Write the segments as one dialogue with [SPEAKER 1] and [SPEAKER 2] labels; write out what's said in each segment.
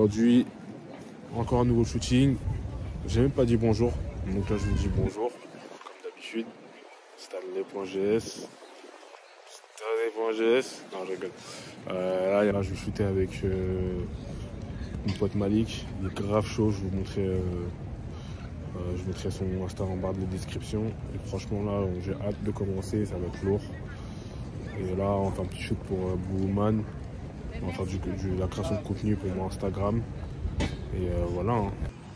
[SPEAKER 1] Aujourd'hui, encore un nouveau shooting. J'ai même pas dit bonjour, donc là je vous dis bonjour, comme d'habitude. Stanley.gs. Stanley.gs. Non, je rigole. Là, je vais shooter avec mon pote Malik. Il est grave chaud, je mettrai son Insta en barre de description. Et franchement, là, j'ai hâte de commencer, ça va être lourd. Et là, on va faire un petit shoot pour Booman. On va faire de la création de contenu pour mon Instagram. Et voilà. Hein.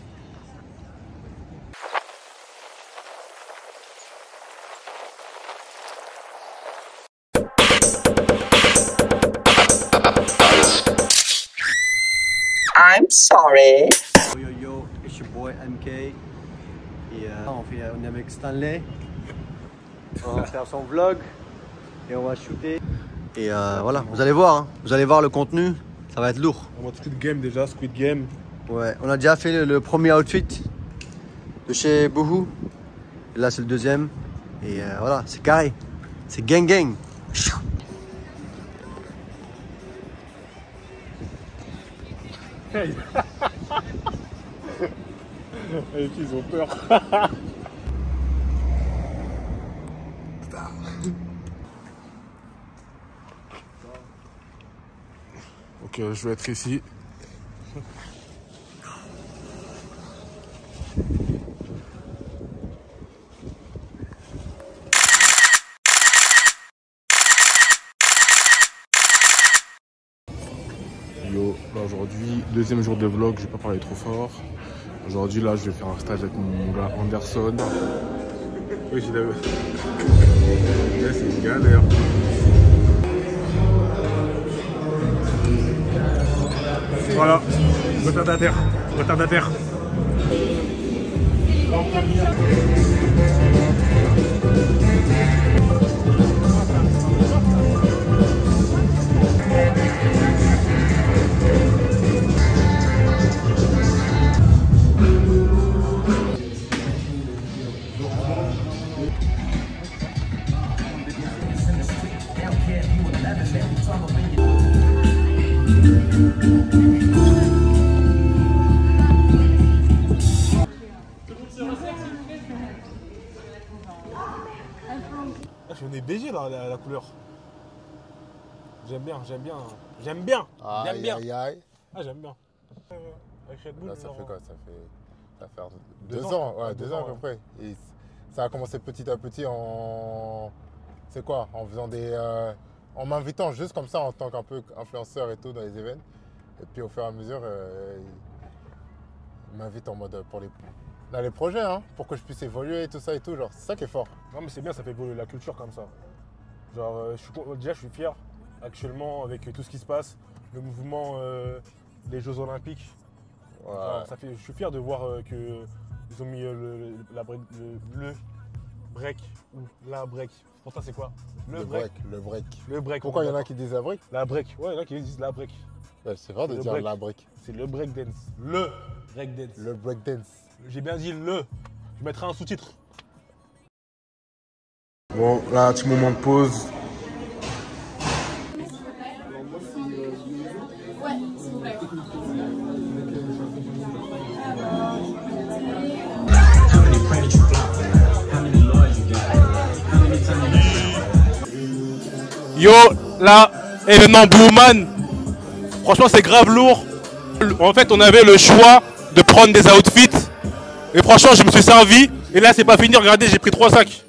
[SPEAKER 2] I'm sorry.
[SPEAKER 3] Yo yo yo, it's your boy MK. Et on est avec Stanley. On va faire son vlog et on va shooter. Et voilà, vous allez voir, hein. Vous allez voir le contenu, ça va être lourd.
[SPEAKER 1] On va Squid Game déjà, Squid Game.
[SPEAKER 3] Ouais, on a déjà fait le premier outfit de chez Boohoo. Et là c'est le deuxième. Et voilà, c'est carré. C'est gang gang.
[SPEAKER 1] Hey. Ils ont peur. Ok, je vais être ici. Yo, là aujourd'hui, deuxième jour de vlog, je vais pas parler trop fort. Aujourd'hui, là, je vais faire un stage avec mon gars Anderson. Oui, j'ai l'avais. Ouais, c'est une galère. Voilà, retardataire, retardataire. On est BG là, la couleur. J'aime bien, j'aime bien. J'aime bien. J'aime bien.
[SPEAKER 4] Aïe, aïe.
[SPEAKER 1] Ah, j'aime bien. Avec Red Bull,
[SPEAKER 4] là, ça fait quoi? Ça fait
[SPEAKER 1] 2
[SPEAKER 4] ans. Ouais, 2 ans à peu près. Et ça a commencé petit à petit en. C'est quoi? En faisant des. En m'invitant juste comme ça en tant qu'un peu influenceur et tout dans les événements. Et puis au fur et à mesure, il m'invite en mode pour les projets, hein, pour que je puisse évoluer et tout ça et tout. Genre, c'est ça qui est fort.
[SPEAKER 1] Non, mais c'est bien, ça fait évoluer la culture comme ça. Genre, déjà, je suis fier actuellement avec tout ce qui se passe, le mouvement des Jeux Olympiques.
[SPEAKER 4] Ouais.
[SPEAKER 1] Genre, je suis fier de voir qu'ils ont mis le break ou la break. Pour toi, c'est quoi?
[SPEAKER 4] Le break. Le break.
[SPEAKER 1] Le break.
[SPEAKER 4] Pourquoi il y en a qui disent la break?
[SPEAKER 1] La break. Ouais, il y en a qui disent la break.
[SPEAKER 4] Ouais, c'est vrai de dire
[SPEAKER 1] break.
[SPEAKER 4] la break.
[SPEAKER 1] C'est le break dance. Le break dance.
[SPEAKER 4] Le break dance.
[SPEAKER 1] J'ai bien dit le. Je mettrai un sous-titre. Bon, là, petit moment de pause. Yo, là, événement Booman. Franchement, c'est grave lourd. En fait, on avait le choix de prendre des outfits. Et franchement, je me suis servi. Et là, c'est pas fini. Regardez, j'ai pris 3 sacs.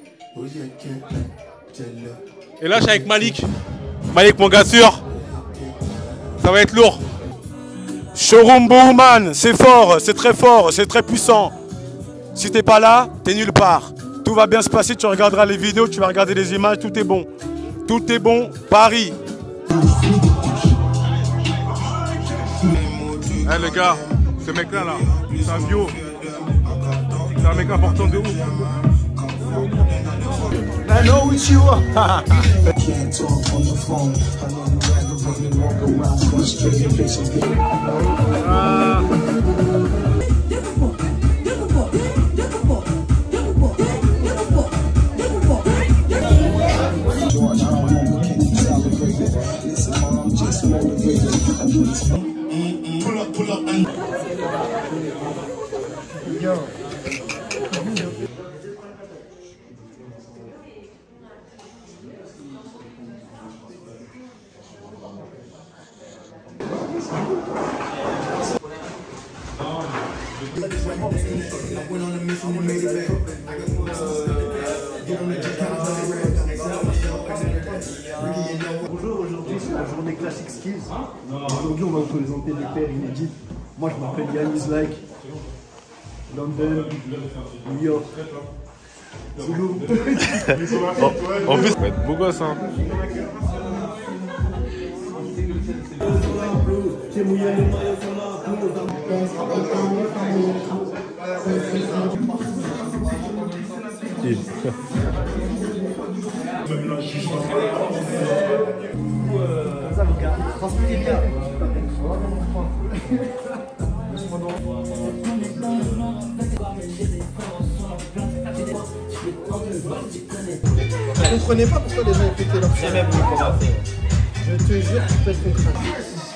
[SPEAKER 1] Et là, je suis avec Malik. Malik, mon gars sûr. Ça va être lourd.
[SPEAKER 5] Showroom Booman, c'est fort, c'est très puissant. Si t'es pas là, t'es nulle part. Tout va bien se passer, tu regarderas les vidéos, tu vas regarder les images, tout est bon. Tout est bon, Paris.
[SPEAKER 1] Eh les gars, ce mec là, c'est un bio. C'est un mec important de ouf.
[SPEAKER 5] I know it's you.
[SPEAKER 6] Pull up Bonjour, aujourd'hui c'est la journée Classic Skills. Aujourd'hui on va vous présenter des paires inédites. Moi je m'appelle Yannis Like, London, New York. C'est lourd.
[SPEAKER 1] En plus, ça va être beau gosse, hein.
[SPEAKER 6] Ça vous gars, transmettez bien.
[SPEAKER 3] Je comprenais pas pourquoi les gens écoutaient leur chaîne. Je te jure, tu pètes ton crâne.